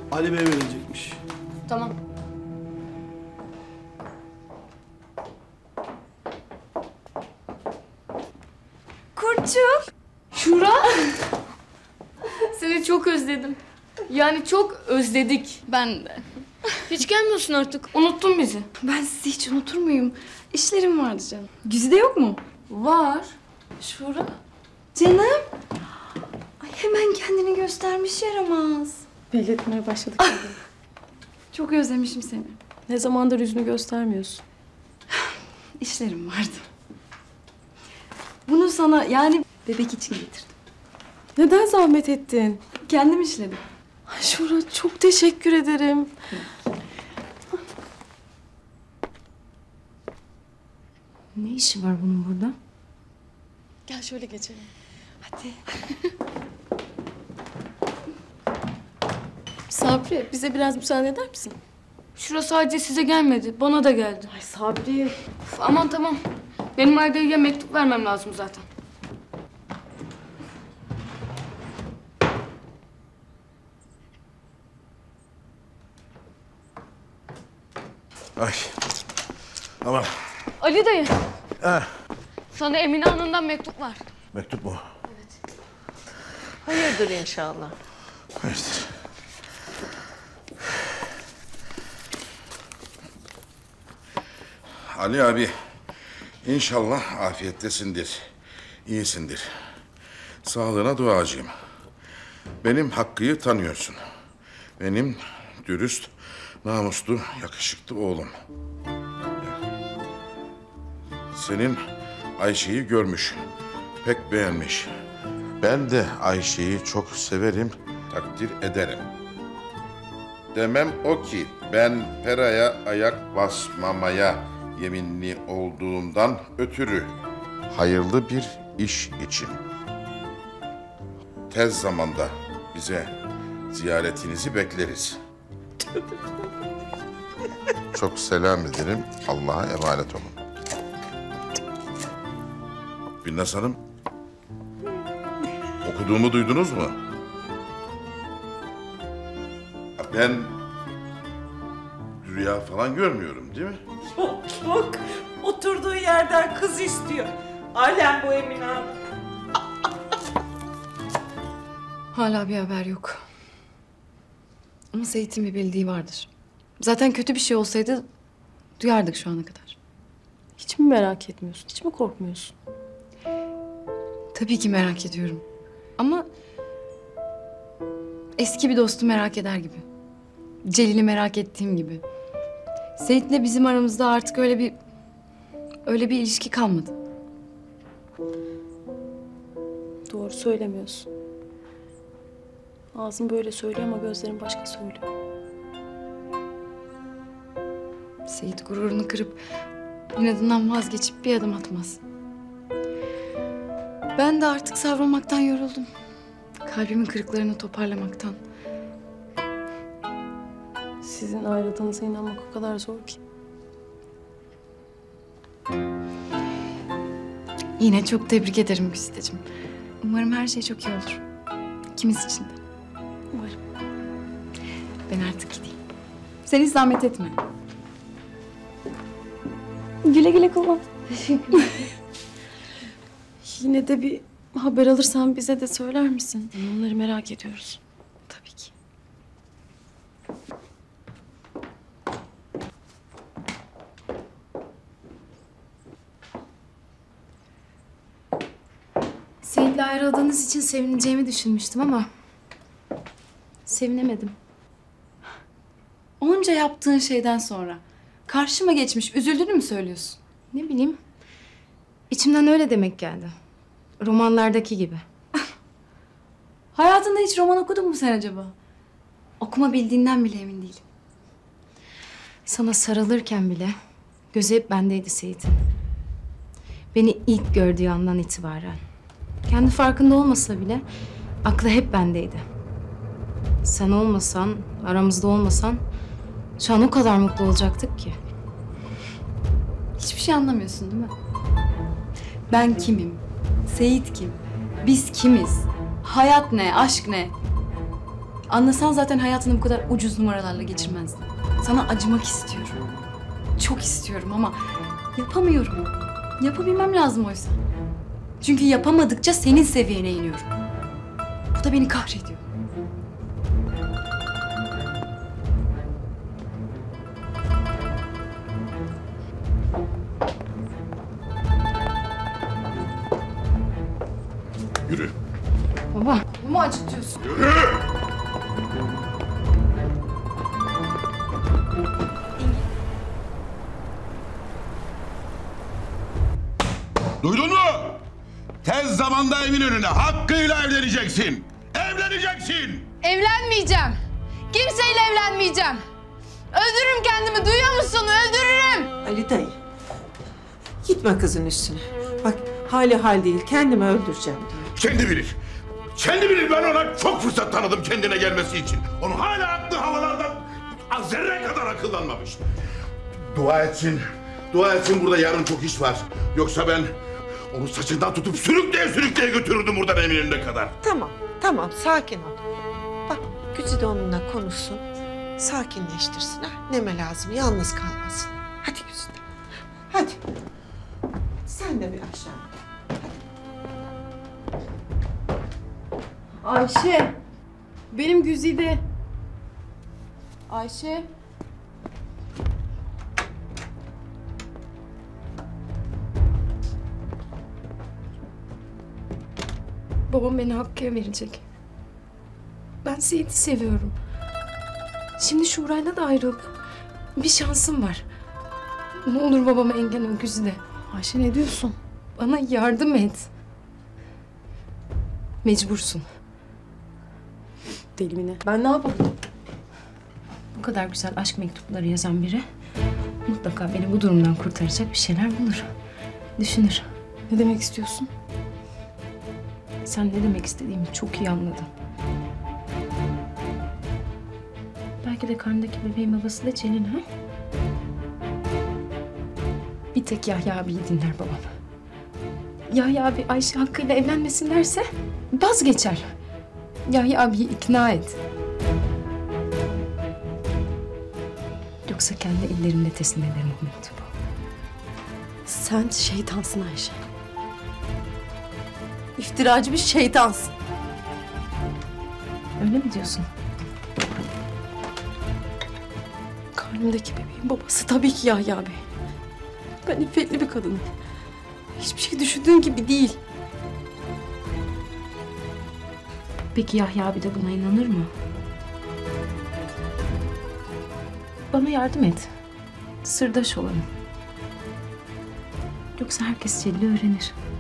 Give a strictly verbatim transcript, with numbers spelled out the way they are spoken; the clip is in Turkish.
Ali Bey verecekmiş. Tamam. Kurtçuk. Şura. Seni çok özledim. Yani çok özledik. Ben de. Hiç gelmiyorsun artık. Unuttun bizi. Ben sizi hiç unutur muyum? İşlerim vardı canım. Güzide yok mu? Var. Şura. Canım. Ay hemen kendini göstermiş yaramaz. Belli etmeye başladık. Çok özlemişim seni. Ne zamandır yüzünü göstermiyorsun. İşlerim vardı. Bunu sana yani bebek için getirdim. Neden zahmet ettin? Kendim işledim. Ay Şura çok teşekkür ederim. Ne işi var bunun burada? Gel şöyle geçelim. Hadi. Sabri bize biraz müsaade eder misin? Şura sadece size gelmedi. Bana da geldi. Ay Sabri. Uf, aman tamam. Benim Ayda'ya mektup vermem lazım zaten. Ay. Aman. Ali dayı. Ha. Sana Emine Hanım'dan mektup var. Mektup mu? Hayırdır inşallah. Hayırdır. Ali abi, inşallah afiyettesindir, iyisindir. Sağlığına duacıyım. Benim Hakkı'yı tanıyorsun. Benim dürüst, namuslu, yakışıklı oğlum. Senin Ayşe'yi görmüş, pek beğenmiş. Ben de Ayşe'yi çok severim, takdir ederim. Demem o ki ben Fera'ya ayak basmamaya yeminli olduğumdan ötürü hayırlı bir iş için tez zamanda bize ziyaretinizi bekleriz. Çok selam ederim. Allah'a emanet olun. Binnaz Hanım, okuduğumu duydunuz mu? Ben rüya falan görmüyorum, değil mi? Yok yok. Oturduğu yerden kız istiyor. Alem bu Emine Hanım. Hala bir haber yok. Ama Seyit'in bir bildiği vardır. Zaten kötü bir şey olsaydı duyardık şu ana kadar. Hiç mi merak etmiyorsun? Hiç mi korkmuyorsun? Tabii ki merak ediyorum. Ama eski bir dostu merak eder gibi. Celil'i merak ettiğim gibi. Seyit'le bizim aramızda artık öyle bir öyle bir ilişki kalmadı. Doğru söylemiyorsun. Ağzın böyle söylüyor ama gözlerin başka söylüyor. Seyit gururunu kırıp inadından vazgeçip bir adım atmaz. Ben de artık savrulmaktan yoruldum. Kalbimin kırıklarını toparlamaktan. Sizin ayrıldığınıza inanmak o kadar zor ki. Yine çok tebrik ederim Güzideciğim. Umarım her şey çok iyi olur. İkimiz için de. Umarım. Ben artık gideyim. Sen hiç zahmet etme. Güle güle kullan. Yine de bir haber alırsan bize de söyler misin? Onları merak ediyoruz. Tabii ki. Seyit'le ayrıldığınız için sevineceğimi düşünmüştüm ama sevinemedim. Onca yaptığın şeyden sonra karşıma geçmiş üzüldüğünü mü söylüyorsun? Ne bileyim, içimden öyle demek geldi. Romanlardaki gibi. Hayatında hiç roman okudun mu sen acaba? Okuma bildiğinden bile emin değilim. Sana sarılırken bile gözü hep bendeydi Seyit'in. Beni ilk gördüğü andan itibaren. Kendi farkında olmasa bile aklı hep bendeydi. Sen olmasan, aramızda olmasan şu an o kadar mutlu olacaktık ki. Hiçbir şey anlamıyorsun değil mi? Ben kimim? Seyit kim? Biz kimiz? Hayat ne? Aşk ne? Anlasan zaten hayatını bu kadar ucuz numaralarla geçirmezdin. Sana acımak istiyorum. Çok istiyorum ama yapamıyorum. Yapabilmem lazım oysa. Çünkü yapamadıkça senin seviyene iniyorum. Bu da beni kahrediyor. Yürü. Baba, bu mu acıtıyorsun? Yürü. Duydun mu? Tez zamanda evin önüne hakkıyla evleneceksin. Evleneceksin. Evlenmeyeceğim. Kimseyle evlenmeyeceğim. Öldürürüm kendimi, duyuyor musun? Öldürürüm. Ali dayı. Gitme kızın üstüne. Bak hali hal değil. Kendimi öldüreceğim diyor. Kendi bilir. Kendi bilir, ben ona çok fırsat tanıdım kendine gelmesi için. Onun hala aklı havalardan zerre kadar akıllanmamış. Dua etsin. Dua etsin, burada yarın çok iş var. Yoksa ben onu saçından tutup sürükleye sürükleye götürürdüm buradan Eminönü'ne kadar. Tamam, tamam. Sakin ol. Bak Güzide onunla konuşsun. Sakinleştirsin ha. Neme lazım, yalnız kalmasın. Hadi Güzide. Hadi. Sen de bir aşağı. Ayşe. Benim Güzide. Ayşe. Babam beni Hakkı'ya verecek. Ben Seyit'i seviyorum. Şimdi Şuray'la da ayrıldım. Bir şansım var. Ne olur babama engel ol Güzide. Ayşe ne diyorsun? Bana yardım et. Mecbursun. Deli mi ne? Ben ne yapayım? Bu kadar güzel aşk mektupları yazan biri mutlaka beni bu durumdan kurtaracak bir şeyler bulur. Düşünür. Ne demek istiyorsun? Sen ne demek istediğimi çok iyi anladın. Belki de karnındaki bebeğin babası da Celil ha? Bir tek Yahya abiyi dinler babam. Yahya abi Ayşe Hakkı'yla evlenmesinlerse vazgeçer. Yahya abiyi ikna et. Yoksa kendi ellerimle teslim ederim o mektubu. Sen şeytansın Ayşe. İftiracı bir şeytansın. Öyle mi diyorsun? Karnımdaki bebeğin babası tabii ki Yahya Bey. Ben iffetli bir kadınım. Hiçbir şey düşündüğün gibi değil. Peki Yahya abi de buna inanır mı? Bana yardım et. Sırdaş olalım. Yoksa herkes Celil'i öğrenir.